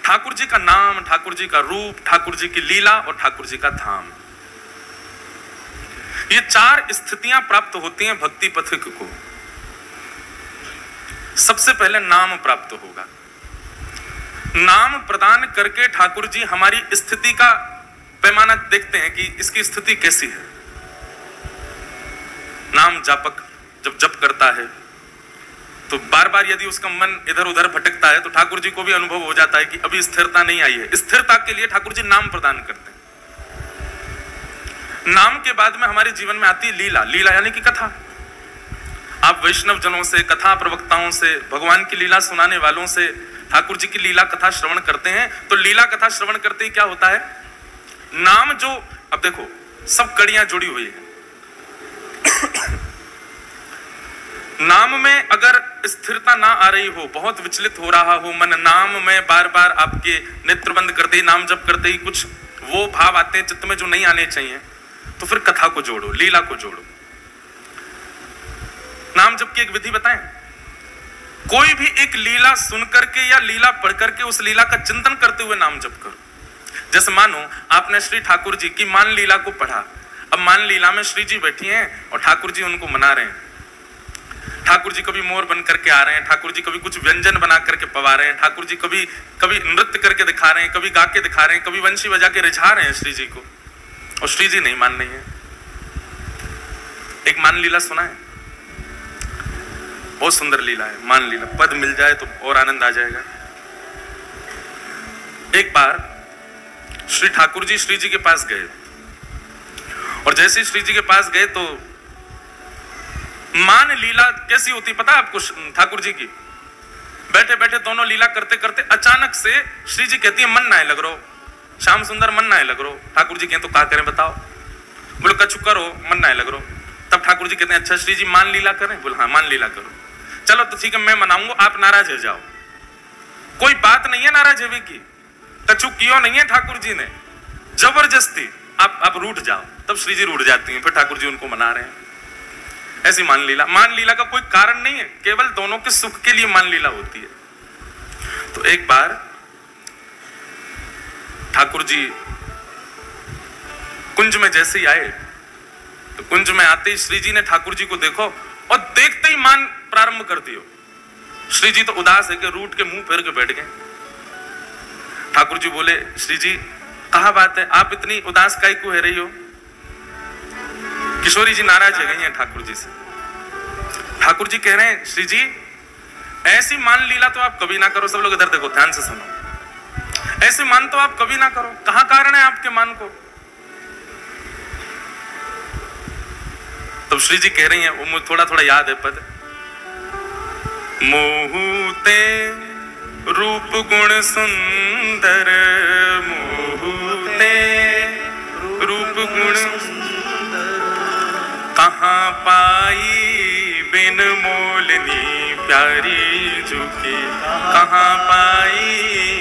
ठाकुर जी का नाम, ठाकुर जी का रूप, ठाकुर जी की लीला और ठाकुर जी का धाम, ये चार स्थितियां प्राप्त होती हैं भक्ति पथिक को। सबसे पहले नाम प्राप्त होगा। नाम प्रदान करके ठाकुर जी हमारी स्थिति का पैमाना देखते हैं कि इसकी स्थिति कैसी है। नाम जापक जब जप करता है तो बार बार यदि उसका मन इधर उधर भटकता है तो ठाकुर जी को भी अनुभव हो जाता है कि अभी स्थिरता नहीं आई है। स्थिरता के लिए ठाकुर जी नाम प्रदान करते हैं। नाम के बाद में हमारे जीवन में आती है लीला। लीला यानी कि कथा। आप वैष्णव जनों से, कथा प्रवक्ताओं से, भगवान की लीला सुनाने वालों से ठाकुर जी की लीला कथा श्रवण करते हैं तो लीला कथा श्रवण करते ही क्या होता है, नाम जो, अब देखो सब कड़ियां जुड़ी हुई है। नाम में अगर स्थिरता ना आ रही हो, बहुत विचलित हो रहा हो मन, नाम में बार बार आपके नेत्र बंद करते ही, नाम जप करते ही कुछ वो भाव आते हैं चित्त में जो नहीं आने चाहिए, तो फिर कथा को जोड़ो, लीला को जोड़ो। नाम जप की एक विधि बताएं। कोई भी एक लीला सुन करके या लीला पढ़ करके उस लीला का चिंतन करते हुए नाम जप करो। जैसे मानो आपने श्री ठाकुर जी की मान लीला को पढ़ा। अब मान लीला में श्री जी बैठी हैं और ठाकुर जी उनको मना रहे हैं। ठाकुर जी कभी मोर बन करके आ रहे हैं, ठाकुर जी कभी कुछ व्यंजन बना करके पवा रहे हैं, ठाकुर जी कभी कभी नृत्य करके दिखा रहे हैं, कभी गा के दिखा रहे हैं, कभी वंशी बजा के रिझा रहे हैं श्री जी को, और श्री जी नहीं मान रही है। एक मान लीला सुना है, बहुत सुंदर लीला है मान लीला। पद मिल जाए तो और आनंद आ जाएगा। एक बार श्री ठाकुर जी श्री जी के पास गए और जैसे श्री जी के पास गए तो मान लीला कैसी होती पता आपको ठाकुर जी की? बैठे बैठे दोनों लीला करते करते अचानक से श्री जी कहती है मन ना लग रो, श्याम सुंदर मन ना लग रो। ठाकुर जी कहते तो क्या करें बताओ? बोले कछु करो, मन ना लग रो। तब ठाकुर जी कहते हैं अच्छा श्री जी मान लीला करें? बोले हाँ मान लीला करो। चलो तो ठीक है मैं मनाऊंगा, आप नाराज हो जाओ। कोई बात नहीं है नाराज होने की, कछु कियो नहीं है ठाकुर जी ने, जबरदस्ती आप रूठ जाओ। तब श्री जी रूठ जाती हैं, फिर ठाकुर जी उनको मना रहे हैं। ऐसी मान लीला का कोई कारण नहीं है, केवल दोनों के सुख के लिए मान लीला होती है। तो एक बार ठाकुर जी कुंज में जैसे ही आए तो कुंज में आते ही श्री जी ने ठाकुर जी को देखो और देखते ही मान प्रारंभ कर दियो। श्री जी तो उदास है कि रूठ के मुंह फेर के बैठ गए। ठाकुर जी बोले श्री जी कहा बात है, आप इतनी उदास काहे को है रही हो? किशोरी जी नाराज हो गई हैं ठाकुर जी से। ठाकुर जी कह रहे हैं श्री जी ऐसी मान लीला तो आप कभी ना करो। सब लोग इधर देखो, ध्यान से सुनो। ऐसे मान तो आप कभी ना करो, कहां कारण है आपके मान को? तब श्री जी कह रही हैं, वो मुझे थोड़ा थोड़ा याद है पद, मोहूते रूप गुण सुंदर, मोहूते रूप गुण कहाँ पाई बिन मोलनी प्यारी झुकी, कहाँ पाई।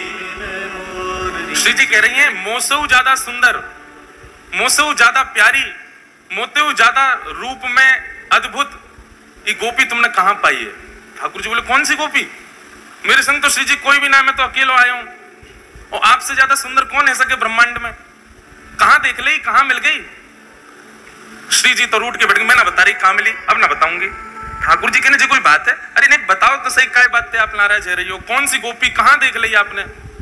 श्री जी कह रही हैं मोसऊ ज्यादा सुंदर, मोसऊ ज्यादा प्यारी, मोतेऊ ज्यादा रूप में अद्भुत ये गोपी तुमने कहां पाई है? ठाकुर जी बोले कौन सी गोपी? मेरे संग तो श्री जी कोई भी ना, मैं तो अकेला आया हूं, और आपसे ज्यादा सुंदर कौन है सके ब्रह्मांड में? कहां देख ली, कहां मिल गई? श्री जी तो रूठ के बैठ गए, मैं ना बता रही कहां मिली, अब ना बताऊंगी। ठाकुर जी कहने जी कोई बात है? अरे नहीं बताओ तो सही, क्या बात है आप नाराज हो रही हो? कौन सी गोपी, कहां देख ली आपने?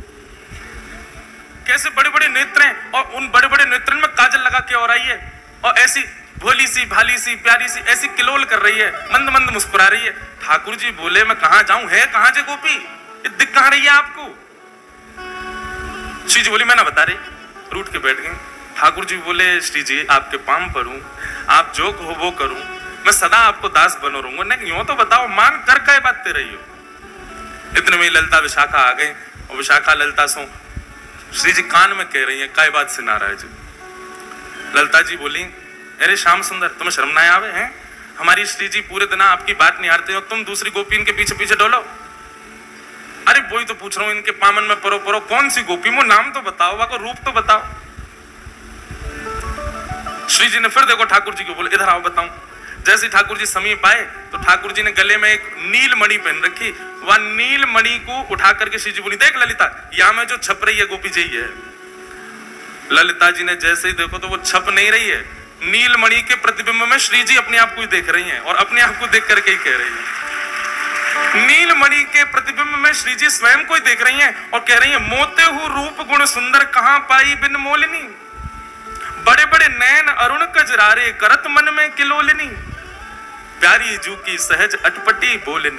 कैसे बड़े बड़े नेत्र हैं और उन बड़े बड़े नेत्रों में काजल लगा के और आई है और ऐसी भोली सी भाली सी प्यारी सी ऐसी किलोल कर रही है, मंद मंद मुस्कुरा रही है। ठाकुर जी बोले मैं कहां जाऊं, है कहां जे गोपी, दिख कहां रही है आपको? श्री जी बोली मैं ना बता रही, रूठ के बैठ गए। ठाकुर जी बोले श्री जी आपके पांव पड़ूं, आप जो कहो वो करूं, मैं सदा आपको दास बनो रहूंगा। नहीं यूं तो बताओ मान कर क्या बातें रही हो? इतने में ललिता विशाखा आ गई और विशाखा ललिता सो श्री जी कान में कह रही है काय बात से नाराज? ललिता जी बोली अरे श्याम सुंदर तुम्हें शर्म ना आवे हैं? हमारी श्री जी पूरे दिन आपकी बात नहीं हारते हो, तुम दूसरी गोपी इनके पीछे पीछे डोलो। अरे वही तो पूछ रहा हूं, इनके पामन में परो परो कौन सी गोपी, वो नाम तो बताओ, वाको रूप तो बताओ। श्री जी ने फिर देखो ठाकुर जी को बोले इधर आओ बताऊं। जैसे ठाकुर जी समीप आए तो ठाकुर जी ने गले में एक नील मणि पहन रखी, वह नील मणि को उठा करके श्री जी बोली, देख ललिता, यहां में जो छप रही है गोपी जी है। ललिता जी ने जैसे ही देखो तो वो छप नहीं रही है, नील मणि के प्रतिबिंब में श्री जी अपने आप को ही देख रही हैं और अपने आप को देख करके ही कह रही है। नील मणि के प्रतिबिंब में श्री जी स्वयं को ही देख रही हैं और कह रही हैं, मोते हु रूप गुण सुंदर कहां पाई बिन मोलिनी, बड़े बड़े नैन अरुण कजरारे करत मन में किलोलिनी, प्यारी जू की सहज अटपटी बोलनी।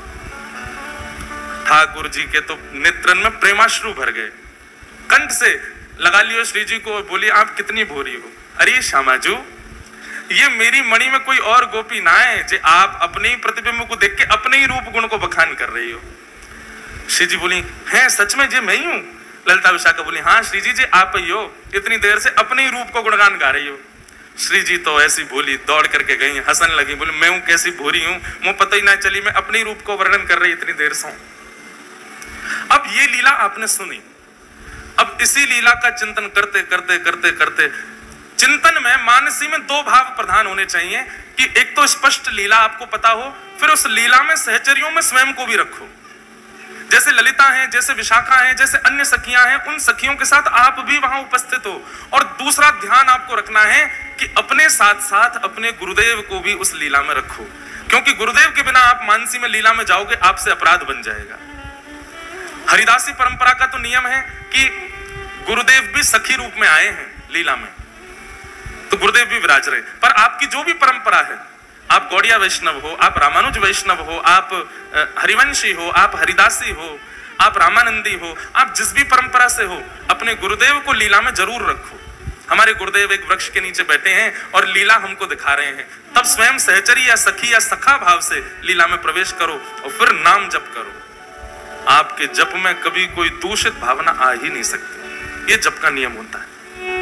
ठाकुर जी के तो नेत्रन में प्रेमाश्रु भर गए, कंठ से लगा लियो श्री जी को और बोली, आप कितनी भोरी हो। अरे श्यामाजू, ये मेरी मणि में कोई और गोपी ना है जे आप अपने ही प्रतिबिंब को देख के अपने ही रूप गुण को बखान कर रही हो। श्री जी बोली, है सच में जे मैं ही हूं। ललिता विशाखा बोली, हाँ श्री जी आप ही हो, इतनी देर से अपने ही रूप को गुणगान गा रही हो। श्री जी तो ऐसी बोली, दौड़ करके गई, हंसने लगी, बोली, मैं हूं कैसी भोरी हूं, मुझे पता ही ना चली मैं अपने ही रूप को वर्णन कर रही इतनी देर से। अब ये लीला आपने सुनी, अब इसी लीला का चिंतन करते करते करते करते चिंतन में मानसी में दो भाव प्रधान होने चाहिए कि एक तो स्पष्ट लीला आपको पता हो, फिर उस लीला में सहचर्यों में स्वयं को भी रखो। जैसे ललिता हैं, जैसे विशाखा हैं, जैसे अन्य सखियां हैं, उन सखियों के साथ आप भी वहां उपस्थित हो। और दूसरा ध्यान आपको रखना है कि अपने साथ साथ अपने गुरुदेव को भी उस लीला में रखो, क्योंकि गुरुदेव के बिना आप मानसी में लीला में जाओगे, आपसे अपराध बन जाएगा। हरिदासी परंपरा का तो नियम है कि गुरुदेव भी सखी रूप में आए हैं लीला में, तो गुरुदेव भी विराज रहे। पर आपकी जो भी परंपरा है, आप गौड़िया वैष्णव हो, आप रामानुज वैष्णव हो, आप हरिवंशी हो, आप हरिदासी हो, आप रामानंदी हो, आप जिस भी परंपरा से हो, अपने गुरुदेव को लीला में जरूर रखो। हमारे गुरुदेव एक वृक्ष के नीचे बैठे हैं और लीला हमको दिखा रहे हैं, तब स्वयं सहचरी या सखी या सखा भाव से लीला में प्रवेश करो और फिर नाम जप करो। आपके जप में कभी कोई दूषित भावना आ ही नहीं सकती, ये जप का नियम होता है।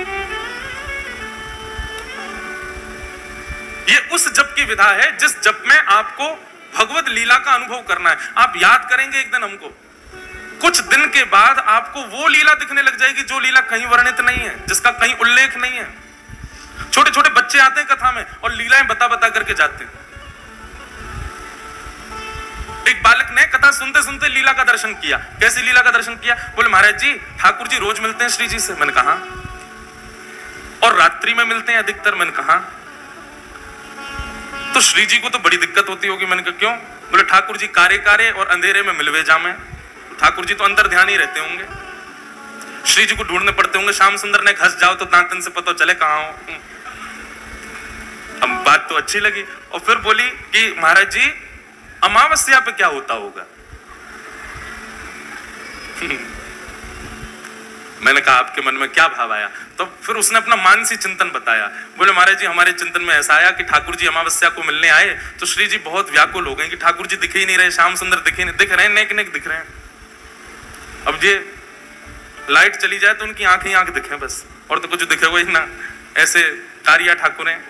ये उस जप की विधा है जिस जप में आपको भगवत लीला का अनुभव करना है। आप याद करेंगे एक दिन हमको, कुछ दिन के बाद आपको वो लीला दिखने लग जाएगी जो लीला कहीं वर्णित नहीं है, जिसका कहीं उल्लेख नहीं है। छोटे छोटे बच्चे आते हैं कथा में और लीलाएं बता बता करके जाते हैं। एक बालक ने कथा सुनते सुनते लीला का दर्शन किया। कैसी लीला का दर्शन किया? बोले, महाराज जी ठाकुर जी रोज मिलते हैं श्री जी से। मैंने कहा, और रात्रि में मिलते हैं अधिकतर। मैंने कहा, तो श्री जी को तो बड़ी दिक्कत होती होगी। मैंने कहा, क्यों? बोले, ठाकुर जी कारे कारे और अंधेरे में मिलवे जामे। ठाकुर जी तो अंदर ध्यान ही रहते होंगे, श्री जी को ढूंढने पड़ते होंगे। श्याम सुंदर ने घस जाओ तो दांतन से पता चले कहां हो। अब बात तो अच्छी लगी और फिर बोली कि महाराज जी अमावस्या पे क्या होता होगा? मैंने कहा, आपके मन में क्या भाव आया? तो फिर उसने अपना मानसी चिंतन बताया। बोले, महाराज जी हमारे चिंतन में ऐसा आया कि ठाकुर जी अमावस्या को मिलने आए तो श्री जी बहुत व्याकुल हो गए कि ठाकुर जी दिखे ही नहीं रहे, श्याम सुंदर दिखे नहीं, दिख रहे हैं, नेक नेक दिख रहे हैं। अब ये लाइट चली जाए तो उनकी आंख ही आंख दिखे बस, और तो कुछ दिखे ही ना, ऐसे कारिया ठाकुर हैं।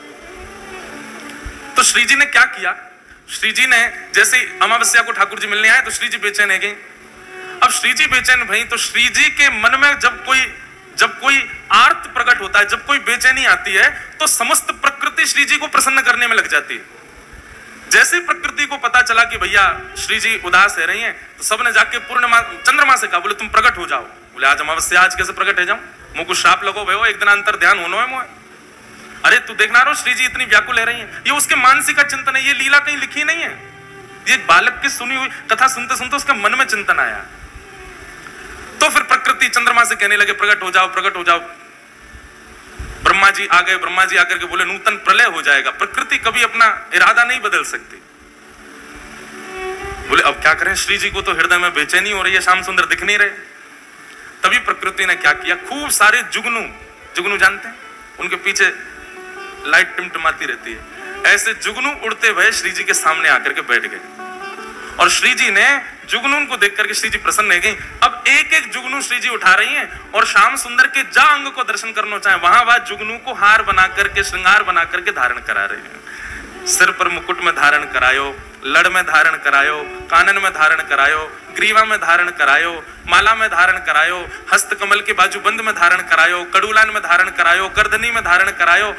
तो श्री जी ने क्या किया? श्री जी ने जैसे अमावस्या को ठाकुर जी मिलने आए तो श्री जी बेचैन है गए। अब श्री जी बेचैन भई तो श्री जी के मन में जब कोई आर्त प्रकट होता है, जब कोई बेचैनी आती है तो समस्त प्रकृति श्री जी को प्रसन्न करने में लग जाती है। जैसे प्रकृति को पता चला कि भैया श्री जी उदास है रही हैं, तो सबने जाके पूर्णिमा चंद्रमा से कहा, बोले तुम प्रकट हो जाओ। बोले, आज अमावस्या, आज कैसे प्रकट है जाऊं? मुझे कुछ श्राप लगो भयो, एक दिन अंतर ध्यान होना है मुझे। अरे तू देखना रो श्री जी इतनी व्याकुल है रही हैं। ये उसके मानसिक का चिंतन है, ये लीला कहीं लिखी नहीं है। ये बालक की सुनी हुई कथा सुनते सुनते उसके मन में चिंतन आया। तो फिर प्रकृति चंद्रमा से कहने लगे, प्रकट हो जाओ, प्रकट हो जाओ। ब्रह्मा जी आ गए। ब्रह्मा जी आकर के बोले, नूतन प्रलय हो जाएगा, प्रकृति कभी अपना इरादा नहीं बदल सकती। बोले, अब क्या करें? श्री जी को तो हृदय में बेचैनी हो रही है, श्याम सुंदर दिख नहीं रहे। तभी प्रकृति ने क्या किया, खूब सारे जुगनू जानते हैं, उनके पीछे लाइट टिमटिमाती रहती है, ऐसे जुगनू उड़ते हुए श्री जी के सामने आकर के बैठ गए। और श्री जी ने जुगनू को देख करके श्री जी प्रसन्न हो गई। अब एक एक जुगनू श्री जी उठा रही हैं और श्याम सुंदर के जा अंग को दर्शन करना चाहे वहां वह जुगनू को हार बना करके, श्रृंगार बना करके धारण करा रहे हैं। सिर पर मुकुट में धारण करायो, लड़ में धारण करायो, कानन में धारण करायो, ग्रीवा में धारण करायो, माला में धारण करायो, हस्त कमल के बाजूबंद में धारण करायो, कड़ूलान में धारण करायो, गर्दनी में धारण करायो।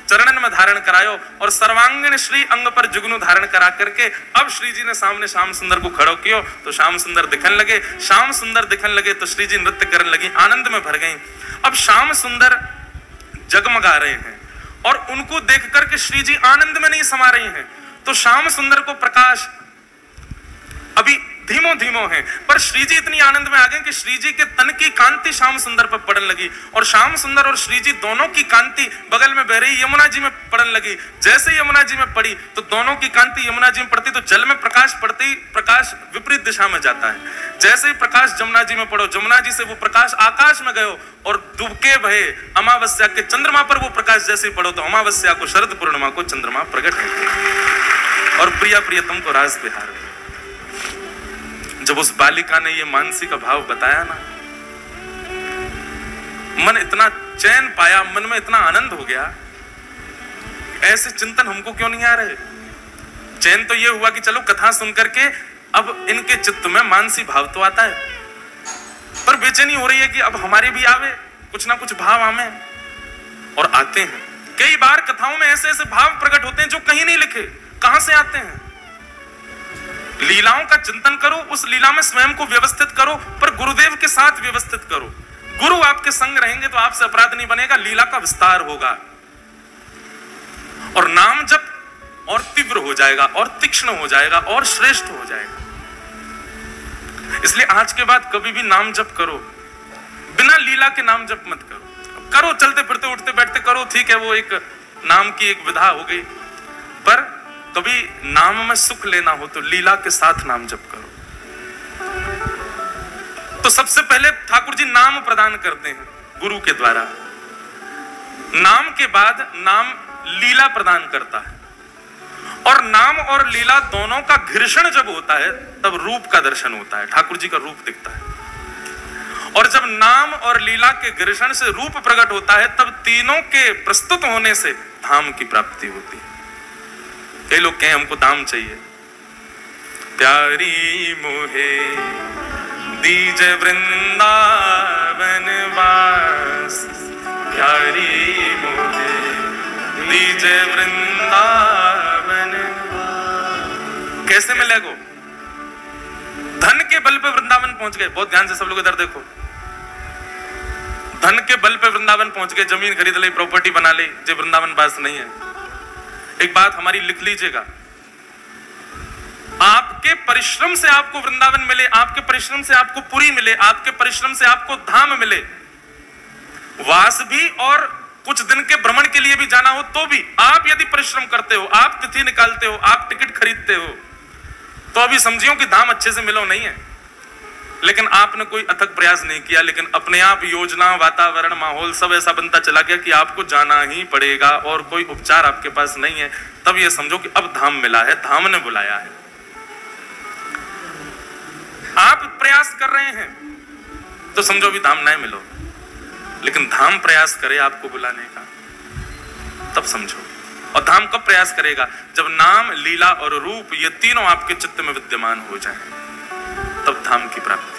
चरणन में धारण करायो और सर्वांगीण श्री अंग पर जुगनू धारण करा करके अब श्री जी ने सामने श्याम सुंदर को खड़ो कियो तो श्याम सुंदर दिखन लगे। श्याम सुंदर दिखन लगे तो श्री जी नृत्य करने लगी, आनंद में भर गई। अब श्याम सुंदर जगमगा रहे हैं और उनको देख करके श्री जी आनंद में नहीं समा रही हैं। तो श्याम सुंदर को प्रकाश अभी धीमो धीमो है, पर श्री जी इतनी आनंद में आ गए कि श्री जी के तन की कांति श्याम सुंदर पर पड़ने लगी और श्याम सुंदर और श्री जी दोनों की कांति बगल में बह रही यमुना जी में पड़ने लगी। जैसे यमुना जी में पड़ी तो दोनों की कांति यमुना जी में पड़ती तो जल में प्रकाश पड़ते ही प्रकाश विपरीत दिशा में जाता है। जैसे ही प्रकाश जमुना जी में पड़ो, जमुना जी से वो प्रकाश आकाश में गयो और डूबके भये अमावस्या के चंद्रमा पर वो प्रकाश जैसे पड़ो तो अमावस्या को शरद पूर्णिमा को चंद्रमा प्रकट है और प्रिया प्रियतम को रास बिहार। जब उस बालिका ने ये मानसी का भाव बताया ना, मन इतना चैन पाया, मन में इतना आनंद हो गया। ऐसे चिंतन हमको क्यों नहीं आ रहे? चैन तो ये हुआ कि चलो कथा सुन करके अब इनके चित्त में मानसी भाव तो आता है, पर बेचैनी हो रही है कि अब हमारे भी आवे कुछ ना कुछ भाव आवे, और आते हैं। कई बार कथाओं में ऐसे ऐसे भाव प्रकट होते हैं जो कहीं नहीं लिखे, कहां से आते हैं? लीलाओं का चिंतन करो, उस लीला में स्वयं को व्यवस्थित करो, पर गुरुदेव के साथ व्यवस्थित करो। गुरु आपके संग रहेंगे तो आपसे अपराध नहीं बनेगा, लीला का विस्तार होगा और नाम जप और तीव्र हो जाएगा और तीक्ष्ण हो जाएगा और श्रेष्ठ हो जाएगा। इसलिए आज के बाद कभी भी नाम जप करो, बिना लीला के नाम जप मत करो। करो चलते फिरते उठते बैठते करो, ठीक है, वो एक नाम की एक विधा हो गई, पर कभी नाम में सुख लेना हो तो लीला के साथ नाम जप करो। तो सबसे पहले ठाकुर जी नाम प्रदान करते हैं गुरु के द्वारा, नाम के बाद नाम लीला प्रदान करता है, और नाम और लीला दोनों का घर्षण जब होता है तब रूप का दर्शन होता है, ठाकुर जी का रूप दिखता है। और जब नाम और लीला के घर्षण से रूप प्रकट होता है तब तीनों के प्रस्तुत होने से धाम की प्राप्ति होती है। कई लोग कहें हमको धाम चाहिए, प्यारी मोहे दीजे वृंदावन वास, प्यारी मोहे दीजे वृंदावन। कैसे मिलेगो? धन के बल पे वृंदावन पहुंच गए। बहुत ध्यान से सब लोग इधर देखो, धन के बल पे वृंदावन पहुंच गए, जमीन खरीद ली, प्रॉपर्टी बना ली, जो वृंदावन पास नहीं है। एक बात हमारी लिख लीजिएगा, आपके परिश्रम से आपको वृंदावन मिले, आपके परिश्रम से आपको पुरी मिले, आपके परिश्रम से आपको धाम मिले, वास भी और कुछ दिन के भ्रमण के लिए भी जाना हो तो भी आप यदि परिश्रम करते हो, आप तिथि निकालते हो, आप टिकट खरीदते हो, तो अभी समझियो कि धाम अच्छे से मिलो नहीं है। लेकिन आपने कोई अथक प्रयास नहीं किया, लेकिन अपने आप योजना, वातावरण, माहौल सब ऐसा बनता चला गया कि आपको जाना ही पड़ेगा और कोई उपचार आपके पास नहीं है। तब ये समझो कि अब धाम मिला है, धाम ने बुलाया है। आप प्रयास कर रहे हैं तो समझो भी धाम नहीं मिलो, लेकिन धाम प्रयास करे आपको बुलाने का, तब समझो। और धाम कब प्रयास करेगा? जब नाम, लीला और रूप ये तीनों आपके चित्त में विद्यमान हो जाए, तब धाम की प्राप्ति।